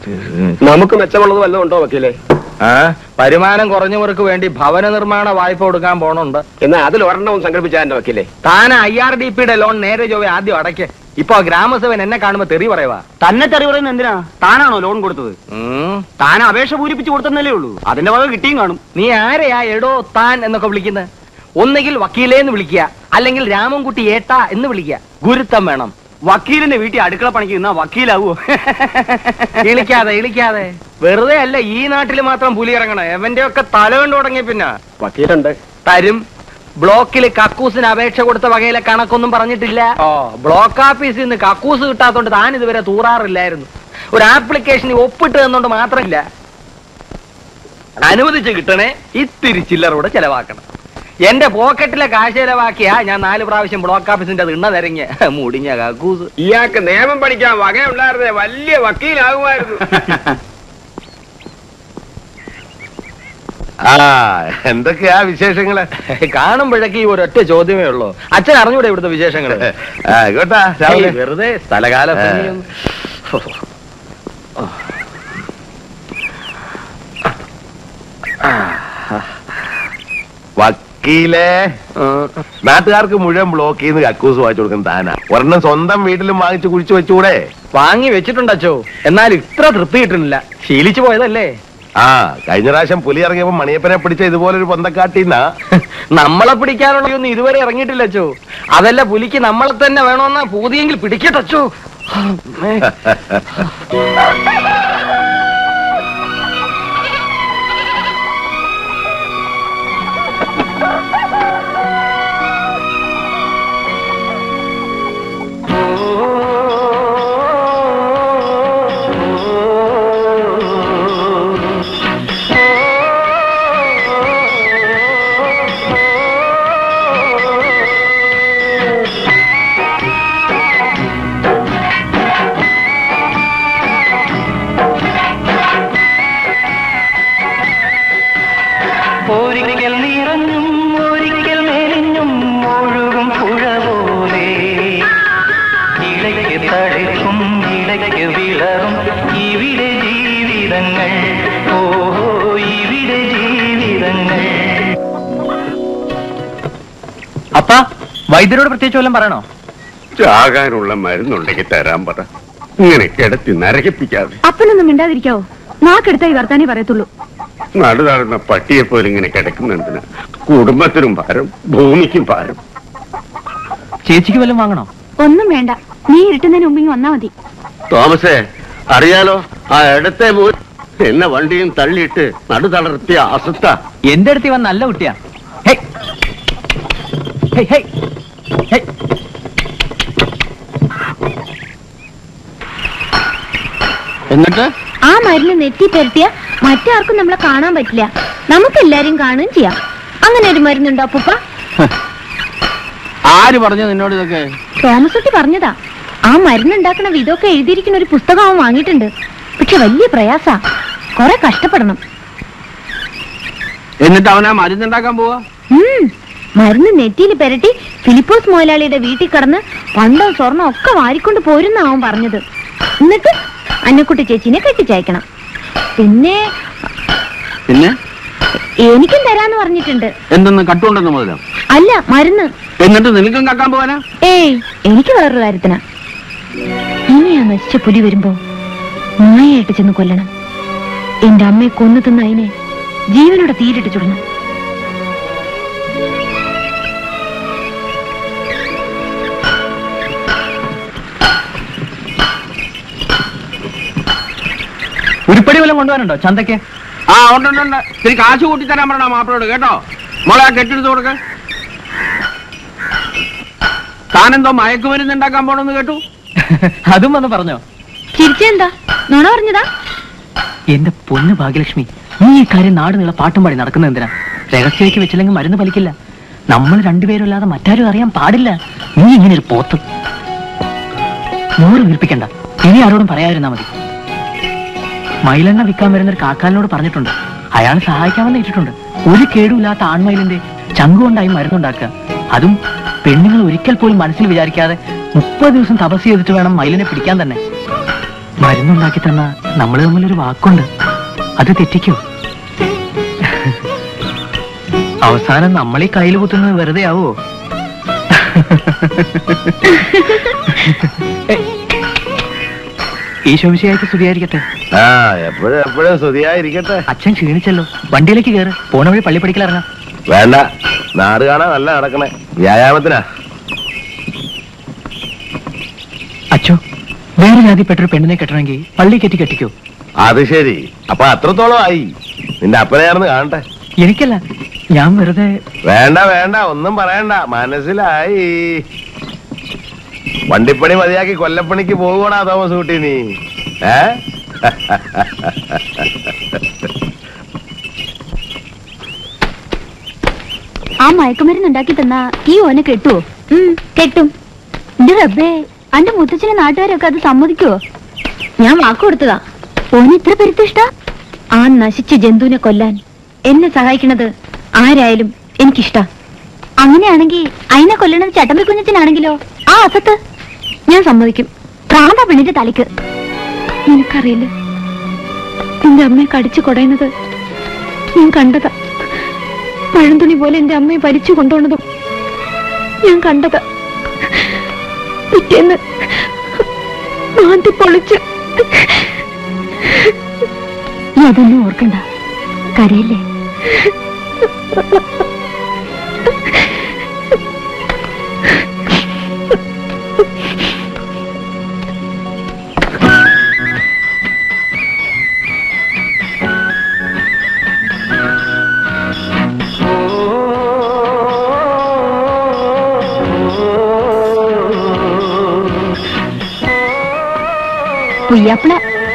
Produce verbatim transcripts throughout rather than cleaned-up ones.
നമുക്ക് മെച്ചമുള്ളത് വല്ലതും ഉണ്ടോ വക്കീലേ? ആ, വരുമാനം കുറഞ്ഞവർക്ക് വേണ്ടി ഭവന നിർമ്മാണ വായ്പ കൊടുക്കാൻ പോണുണ്ട്. എന്നാൽ അതിൽ ഒരെണ്ണവും സംഘടിപ്പിച്ചാ എന്റെ വക്കീലേ. താൻ ഐ ആർ ഡി പിയുടെ ലോൺ നേരെ ചൊവ്വ ആദ്യം അടയ്ക്ക്. ഇപ്പൊ ഗ്രാമസഭൻ എന്നെ കാണുമ്പോ തെറി പറയുവാ. തന്നെ തെറി പറയുന്നത് എന്തിനാ? താനാണോ ലോൺ കൊടുത്തത്? താൻ അപേക്ഷ പൂരിപ്പിച്ച് കൊടുത്തല്ലേ ഉള്ളൂ, അതിന്റെ വക കിട്ടിയും കാണും. നീ ആരെയാ എടോ താൻ എന്നൊക്കെ വിളിക്കുന്നത്? ഒന്നുകിൽ വക്കീലേന്ന് വിളിക്കുക, അല്ലെങ്കിൽ രാമൻകുട്ടി ഏട്ടാ എന്ന് വിളിക്കുക. ഗുരുത്വം വേണം. വക്കീലിന്റെ വീട്ടിൽ അടുക്കള പണിക്ക് നിന്നാ വക്കീലാവോ? ഇളിക്കാതെ ഇളിക്കാതെ. വെറുതെ അല്ല ഈ നാട്ടിൽ മാത്രം പുലി ഇറങ്ങണം. എവന്റെ ഒക്കെ തല കൊണ്ട് തുടങ്ങി. പിന്നെ വക്കീലുണ്ട് തരും. ബ്ലോക്കിൽ കക്കൂസിന് അപേക്ഷ കൊടുത്ത വകയിലെ കണക്കൊന്നും പറഞ്ഞിട്ടില്ല. ഓ, ബ്ലോക്ക് ഓഫീസിൽ നിന്ന് കക്കൂസ് കിട്ടാത്തോണ്ട് താൻ ഇതുവരെ തൂറാറില്ലായിരുന്നു. ഒരു ആപ്ലിക്കേഷൻ ഒപ്പിട്ട് തന്നോണ്ട് മാത്രമില്ല, അനുവദിച്ച് കിട്ടണേ ഇത്തിരി ചില്ലറൂടെ ചെലവാക്കണം. എന്റെ പോക്കറ്റിലെ കാശ് ചെലവാക്കിയാ ഞാൻ നാല് പ്രാവശ്യം ബ്ലോക്ക് ഓഫീസിന്റെ അത് ഇണ്ണ നിരങ്ങിയ മുടിഞ്ഞ കക്കൂസ്. ഇയാൾക്ക് നിയമം പഠിക്കാൻ വകയുണ്ടായിരുന്നേ വലിയ വക്കീലാകുമായിരുന്നു. ആ, എന്തൊക്കെയാ വിശേഷങ്ങള്? കാണുമ്പോഴേക്ക് ഈ ഒരൊറ്റ ചോദ്യമേ ഉള്ളൂ. അച്ഛൻ അറിഞ്ഞൂടെ ഇവിടുത്തെ വിശേഷങ്ങള്? ആയിക്കോട്ടാ, വെറുതെ സ്ഥലകാല വക്കീലേ, നാട്ടുകാർക്ക് മുഴുവൻ ബ്ലോക്ക് ചെയ്യുന്ന കക്കൂസ് വാങ്ങിച്ചു കൊടുക്കുന്ന താനാ. ഒരെണ്ണം സ്വന്തം വീട്ടിലും വാങ്ങിച്ചു കുഴിച്ചു വെച്ചുകൂടെ? വാങ്ങി വെച്ചിട്ടുണ്ടോ? എന്നാൽ ഇത്ര തൃപ്തി കിട്ടുന്നില്ല. ശീലിച്ചു പോയതല്ലേ. ആ, കഴിഞ്ഞ പ്രാവശ്യം പുലി ഇറങ്ങിയപ്പോ മണിയപ്പനെ പിടിച്ച ഇതുപോലൊരു പൊന്തക്കാട്ടിന്നാ. നമ്മളെ പിടിക്കാനുള്ളതൊന്നും ഇതുവരെ ഇറങ്ങിയിട്ടില്ലച്ചോ. അതല്ല, പുലിക്ക് നമ്മളെ തന്നെ വേണമെന്നാ പൂതിയെങ്കിൽ പിടിക്കട്ടോ. അപ്പാ, വൈദ്യരോട് പ്രത്യേകിച്ച് വല്ലതും പറയണോ? ചാകാനുള്ള മരുന്നുണ്ടെങ്കിൽ തരാൻ പറ. ഇങ്ങനെ കിടത്തി നരകിപ്പിക്കാതെ. അപ്പനൊന്നും മിണ്ടാതിരിക്കാവോ? നാക്കെടുത്തായി വർത്താനേ പറയത്തുള്ളൂ. നടുതാടുന്ന പട്ടിയെ പോലെ ഇങ്ങനെ കിടക്കുന്നതിന് കുടുംബത്തിനും ഭാരം, ഭൂമിക്കും ഭാരം. ചേച്ചിക്ക് വല്ലതും വാങ്ങണോ? ഒന്നും വേണ്ട, നീ ഇരുട്ടുന്നതിന് മുമ്പ് വന്നാ മതി. തോമസേ, അറിയാലോ, ആ ഇടത്തെ എന്നെ വണ്ടിയും തള്ളിയിട്ട് നടുതളർത്തിയ അസുത്ത എന്റെ അടുത്ത് വന്ന നല്ല കുട്ടിയാ. എന്നിട്ട് ആ മരുന്ന് നെറ്റി പെരട്ടിയ മറ്റാർക്കും നമ്മളെ കാണാൻ പറ്റില്ല, നമുക്കെല്ലാരും കാണുകയും ചെയ്യാം. അങ്ങനെ ഒരു മരുന്നുണ്ടോ അപ്പൂപ്പ? ആര് പറഞ്ഞു നിന്നോട് ഇതൊക്കെ? തോമസ് കുട്ടി പറഞ്ഞതാ. ആ മരുന്നുണ്ടാക്കണ വിധമൊക്കെ എഴുതിയിരിക്കുന്ന ഒരു പുസ്തകം അവൻ വാങ്ങിയിട്ടുണ്ട്. പക്ഷെ വലിയ പ്രയാസാ, കൊറേ കഷ്ടപ്പെടണം. എന്നിട്ട് അവനാ മരുന്നുണ്ടാക്കാൻ പോവാ? ഉം മരുന്ന് നെറ്റിയിൽ പെരട്ടി ഫിലിപ്പോസ് മുതലാളിയുടെ വീട്ടിൽ കടന്ന് പണ്ടം സ്വർണം ഒക്കെ വാരിക്കൊണ്ട് പോരുന്ന അവൻ പറഞ്ഞത്. എന്നിട്ട് അന്നക്കുട്ടി ചേച്ചിനെ കെട്ടിച്ചയക്കണം. പിന്നെ പിന്നെ എനിക്കും തരാന്ന് പറഞ്ഞിട്ടുണ്ട്. എന്തെന്ന് കട്ടുകൊണ്ടെന്ന് മുതലോ? അല്ല, മരുന്ന്. എന്നിട്ട് നിനക്കും കക്കാൻ പോവാനാ? ഏയ്, എനിക്ക് വേറൊരു കാര്യത്തിനാ. ഇനി ആ നശിച്ച പുലി വരുമ്പോ നായായിട്ട് ചെന്ന് കൊല്ലണം. എന്റെ അമ്മയെ കൊന്നു തിന്ന അതിനെ ജീവനോടെ തീരിട്ട് ചുടണം. ഉരുപ്പടി വല്ലതും കൊണ്ടുപോകാനുണ്ടോ ചന്തയ്ക്ക്? ആ, ഉണ്ടുണ്ട്. ഇത്തിരി കാശ് കൂട്ടി തരാൻ പറഞ്ഞ മാപ്പിളോട് കേട്ടോ. മോളെ ആ കെട്ടെടുത്ത് കൊടുക്ക. താനെന്തോ മയക്കുമരുന്ന് ഉണ്ടാക്കാൻ പോണെന്ന് കേട്ടു. അതും വന്ന് പറഞ്ഞോ? ചിരിച്ചെന്താ, നുണ പറഞ്ഞതാ? എന്റെ പൊന്ന് ഭാഗ്യലക്ഷ്മി, നീ ഈ കാര്യം നാട് നീളെ പാട്ടും പാടി നടക്കുന്നത് എന്തിനാ? രഹസ്യമാക്കി വെച്ചില്ലെങ്കിൽ മരുന്ന് ഫലിക്കില്ല. നമ്മൾ രണ്ടുപേരും അല്ലാതെ മറ്റാരും അറിയാൻ പാടില്ല. നീ ഇങ്ങനെ ഒരു പോത്ത്. നൂറ് വീർപ്പിക്കണ്ട, ഇനി ആരോടും പറയാതിരുന്നാ മതി. മയിലെണ്ണ വിൽക്കാൻ വരുന്നൊരു കാക്കാലിനോട് പറഞ്ഞിട്ടുണ്ട്. അയാൾ സഹായിക്കാമെന്ന് ഏറ്റിട്ടുണ്ട്. ഒരു കേടുമില്ലാത്ത ആൺമയിലിന്റെ ചങ്കുകൊണ്ടായി മരുന്നുണ്ടാക്കുക. അതും പെണ്ണുങ്ങൾ ഒരിക്കൽ പോലും മനസ്സിൽ വിചാരിക്കാതെ മുപ്പത് ദിവസം തപസ് ചെയ്തിട്ട് വേണം മയിലിനെ പിടിക്കാൻ തന്നെ. മരുന്നുണ്ടാക്കി തന്ന നമ്മൾ തമ്മിലൊരു വാക്കുണ്ട്, അത് തെറ്റിക്കോ? അവസാനം നമ്മൾ ഈ കയ്യിൽ കുത്തുന്നത് വെറുതെ ആവോ? ഈ ശോഭിച്ചയായിട്ട് സ്തുതിയായിരിക്കട്ടെ. ആ എപ്പോഴും എപ്പോഴും സ്തുതിയായിരിക്കട്ടെ. അച്ഛൻ ക്ഷീണിച്ചല്ലോ, വണ്ടിയിലേക്ക് കയറ്, പോണ വഴി പള്ളി പഠിക്കലിറങ്ങാം. വേണ്ട, നാട് കാണാൻ നല്ല നടക്കണേ, വ്യായാമത്തിനാ. അച്ഛോ, വേറെ ജാതിപ്പെട്ടൊരു പെണ്ണിനെ കെട്ടണമെങ്കിൽ പള്ളി കെട്ടി കെട്ടിക്കോ? അത് ശരി, അപ്പൊ അത്രത്തോളം ആയി. നിന്റെ അപ്പനെയാർന്ന് കാണട്ടെ. എനിക്കല്ല, ഞാൻ വെറുതെ. വേണ്ട വേണ്ട, ഒന്നും പറയണ്ട, മനസ്സിലായി. വണ്ടിപ്പണി മതിയാക്കി കൊല്ലപ്പണിക്ക് പോകണാ തോമസ് കുട്ടി നീ? ഏ ആ മയക്കുമരുന്നുണ്ടാക്കി തന്നാ ഈ ഓനെ കെട്ടുവോ? കെട്ടും. എന്റെ റബ്ബേ, അന്റെ മുത്തച്ഛനെ നാട്ടുകാരൊക്കെ അത് സമ്മതിക്കുവോ? ഞാൻ വാക്ക് കൊടുത്തതാ. ഓന് ഇത്ര പെരുത്തിഷ്ട? ആ നശിച്ച ജന്തുവിനെ കൊല്ലാൻ എന്നെ സഹായിക്കണത് ആരായാലും എനിക്കിഷ്ട. അങ്ങനെയാണെങ്കിൽ അതിനെ കൊല്ലണത് ചട്ടമ്പി കുഞ്ഞച്ചനാണെങ്കിലോ? ആ അസത്ത് ഞാൻ സമ്മതിക്കും. പ്രാന്ത പെണ്ണിന്റെ തലയ്ക്ക്. നിനക്കറിയില്ല, എന്റെ അമ്മയെ കടിച്ചു കൊടയുന്നത് ഞാൻ കണ്ടതാ. പഴംതുണി പോലെ എന്റെ അമ്മയെ വലിച്ചു കൊണ്ടുപോണതും ഞാൻ കണ്ടതാ. പിറ്റേന്ന് മാന്തി പൊളിച്ച്. നീ അതൊന്നും ഓർക്കണ്ട, കരയില്ലേ? പുയ്യാപ്പിള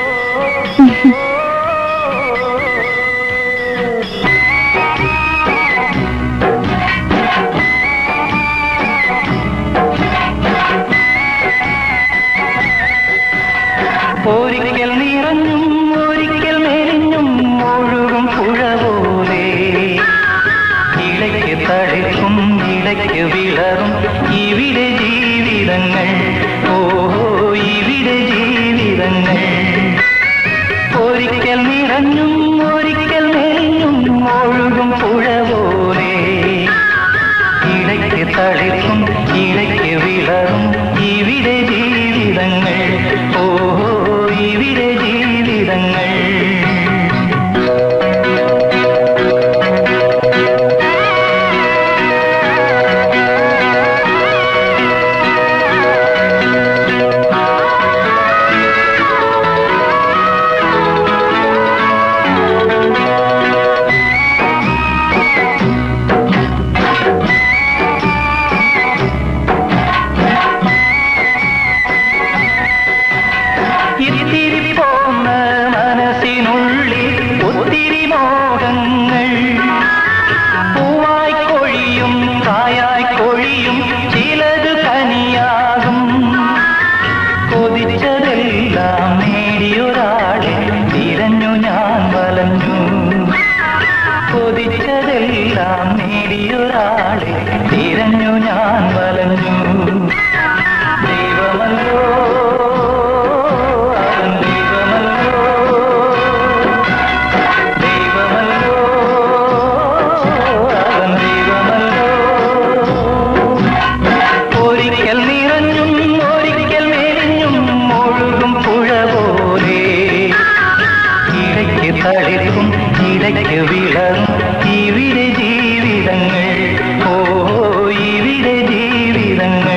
ഒരിക്കൽ നിറഞ്ഞും ഒരിക്കൽ മെലിഞ്ഞും ഒഴുകും പുഴ പോലെ ഇടയ്ക്ക് തളിക്കും ഇടയ്ക്ക് വിളറും ഇവിടെ ജീവിതങ്ങൾ. ഓഹോ, ഇവിടെ ജീവിതങ്ങൾ. ഒരിക്കൽ നിറഞ്ഞും ഒരിക്കൽ മെലിഞ്ഞും ഒഴുകും പുഴ പോലെ ഇടയ്ക്ക് തളിക്കും ഇടയ്ക്ക് വിളറും ഇവിടെ ജീവിതങ്ങൾ. ഓഹോ, ഇവിടെ ജീവിതങ്ങൾ. ഇത്തിരി പോന്ന മനസ്സിനുള്ളിൽ ഒത്തിരി മോഹങ്ങൾ. പൂവായി കൊഴിയും കായായി കൊഴിയും ചിലത് കനിയാകും. കൊതിച്ചതെല്ലാം നേടിയൊരാളെ തിരഞ്ഞു ഞാൻ വലഞ്ഞു. കൊതിച്ചതെല്ലാം നേടിയൊരാളെ തിരഞ്ഞു ഞാൻ വലഞ്ഞു. ദൈവമല്ലോ തളിക്കും ഇടയ്ക്ക് വിളറും ഇവിടെ ജീവിതങ്ങൾ. ഓഹോ, ഇവിടെ ജീവിതങ്ങൾ.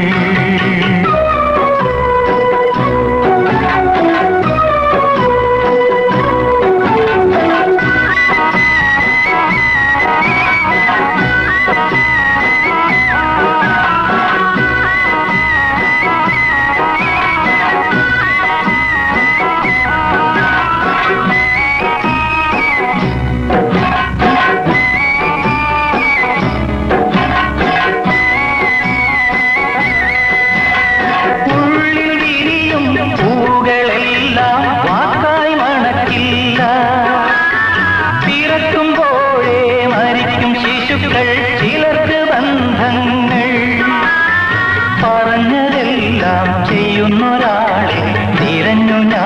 ചിലർക്ക് ബന്ധങ്ങൾ പറഞ്ഞതെല്ലാം ചെയ്യുന്നൊരാളെ തിരഞ്ഞു ഞാൻ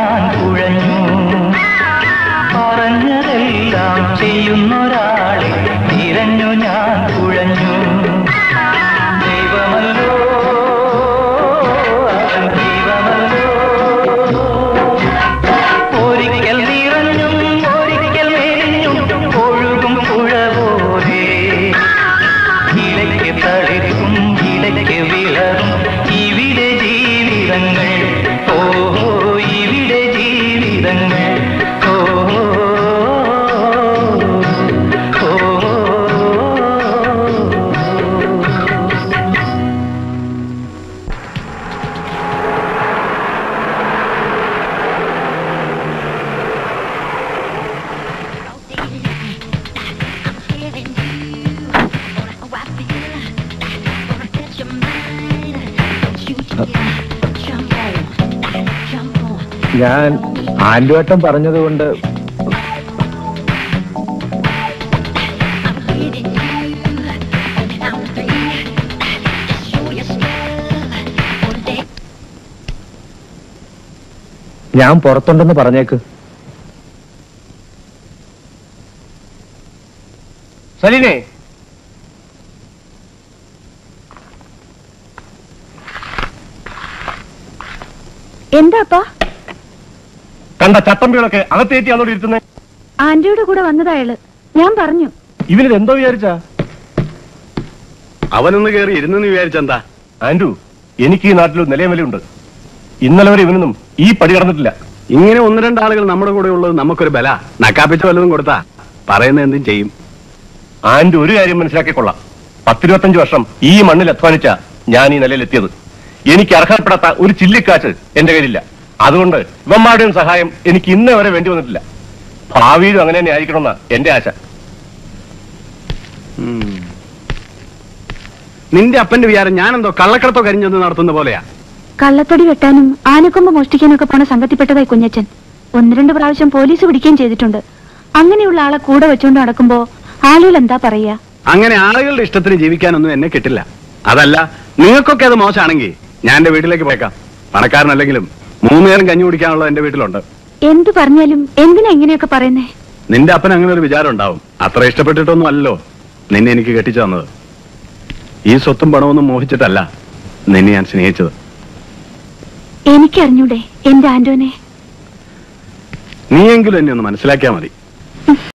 ഞാൻ ആൻഡുവട്ടം പറഞ്ഞതുകൊണ്ട് ഞാൻ പുറത്തുണ്ടെന്ന് പറഞ്ഞേക്ക്. സലീനെ, എന്താപ്പാ? കണ്ട ചട്ടമ്പികളൊക്കെ അകത്തേറ്റി അതോടെ ഇരുത്തുന്നേ. ആന്റിയുടെ കൂടെ വന്നതായാള്. ഞാൻ പറഞ്ഞു. ഇവനിത് എന്തോ വിചാരിച്ചാ? അവനൊന്ന് കയറി ഇരുന്നെന്ന് വിചാരിച്ചെന്താ? ആൻഡു, എനിക്ക് ഈ നാട്ടിൽ നിലയം വിലയുണ്ട്. ഇന്നലെ വരെ ഇവനൊന്നും ഈ പടി കടന്നിട്ടില്ല. ഇങ്ങനെ ഒന്ന് രണ്ടാളുകൾ നമ്മുടെ കൂടെ ഉള്ളത് നമുക്കൊരു ബല. നക്കാപ്പിച്ച വല്ലതും കൊടുത്താ പറയുന്ന എന്തും ചെയ്യും. ആൻഡു ഒരു കാര്യം മനസ്സിലാക്കിക്കൊള്ളാം. പത്തിരുപത്തഞ്ച് വർഷം ഈ മണ്ണിൽ അധ്വാനിച്ച ഞാൻ ഈ നിലയിലെത്തിയത്. എനിക്ക് അർഹപ്പെടാത്ത ഒരു ചില്ലിക്കാശ് എന്റെ കയ്യിലില്ല. അതുകൊണ്ട് ഇവന്മാരുടെയും സഹായം എനിക്ക് ഇന്നേ വരെ വേണ്ടി വന്നിട്ടില്ല. ഭാവിയിലും അങ്ങനെ തന്നെ ആയിരിക്കണമെന്ന എന്റെ ആശ. നിന്റെ അപ്പന്റെ വിചാരം ഞാനെന്തോ കള്ളക്കടത്തോ കരിഞ്ഞെന്ന് നടത്തുന്ന പോലെയാ. കള്ളത്തടി വെട്ടാനും ആനക്കൊമ്പ് മോഷ്ടിക്കാനും ഒക്കെ പോണ സംഘത്തിൽപ്പെട്ടതായി കുഞ്ഞച്ചൻ. ഒന്ന് രണ്ട് പ്രാവശ്യം പോലീസ് പിടിക്കുകയും ചെയ്തിട്ടുണ്ട്. അങ്ങനെയുള്ള ആളെ കൂടെ വെച്ചുകൊണ്ട് നടക്കുമ്പോ ആളുകൾ എന്താ പറയാ? അങ്ങനെ ആളുകളുടെ ഇഷ്ടത്തിന് ജീവിക്കാനൊന്നും എന്നെ കിട്ടില്ല. അതല്ല, നിങ്ങൾക്കൊക്കെ അത് മോശമാണെങ്കിൽ ഞാൻ എന്റെ വീട്ടിലേക്ക് പോയേക്കാം. പണക്കാരനല്ലെങ്കിലും മൂന്ന് നേരം കഞ്ഞി കുടിക്കാനുള്ള എന്റെ വീട്ടിലുണ്ട്. എന്തു പറഞ്ഞാലും എന്തിനാ ഇങ്ങനെയൊക്കെ പറയുന്നേ? നിന്റെ അപ്പൻ അങ്ങനെ ഒരു വിചാരം ഉണ്ടാവും. അത്ര ഇഷ്ടപ്പെട്ടിട്ടൊന്നും അല്ലല്ലോ നിന്നെ എനിക്ക് കെട്ടിച്ചു തന്നത്. ഈ സ്വത്തും പണമൊന്നും മോഹിച്ചിട്ടല്ല നിന്നെ ഞാൻ സ്നേഹിച്ചത്. എനിക്കറിഞ്ഞൂടെ എന്റെ ആന്റോനെ? നീയെങ്കിലും എന്നെ ഒന്ന് മനസ്സിലാക്കിയാൽ മതി.